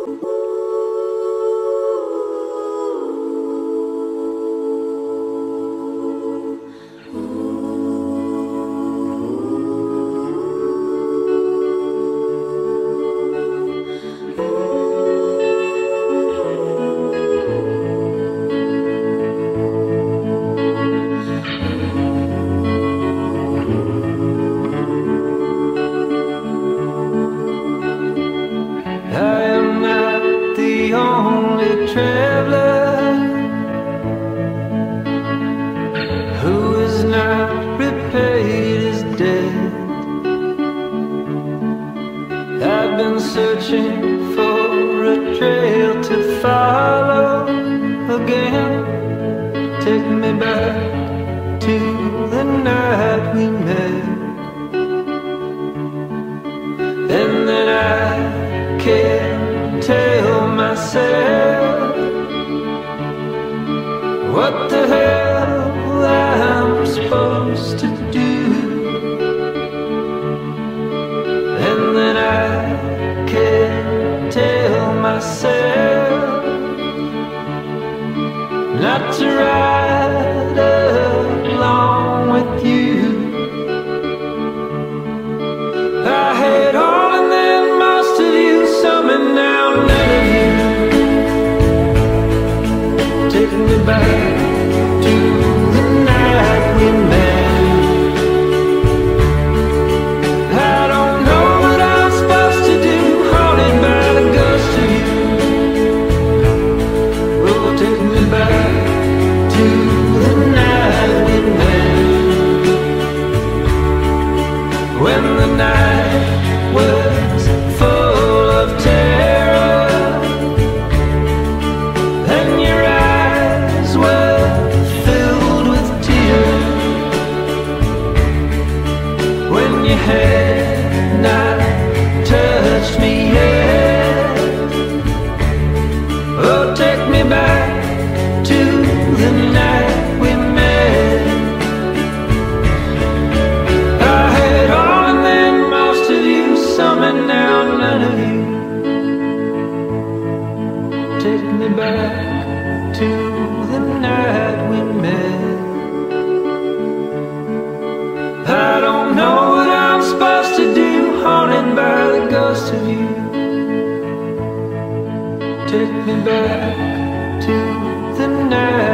Traveler who has not repaid his debt. I've been searching for a trail to follow again. Take me back to the night we met, and then I can't tell myself what the hell I'm supposed to do. And then I can't tell myself not to ride along with you. I had all and then most of you, some and now none of you. Take me back to the night we met. I don't know what I'm supposed to do, haunted by the ghost of you. Oh, take me back to the night we met, when the night was full of terror and your eyes were filled with tears, when you had not touched me yet. Oh, take me back to the night we met. I had all and then most of you, some and now none of you. Take me back to the night we met. I don't know what I'm supposed to do, haunted by the ghost of you. Take me back to the night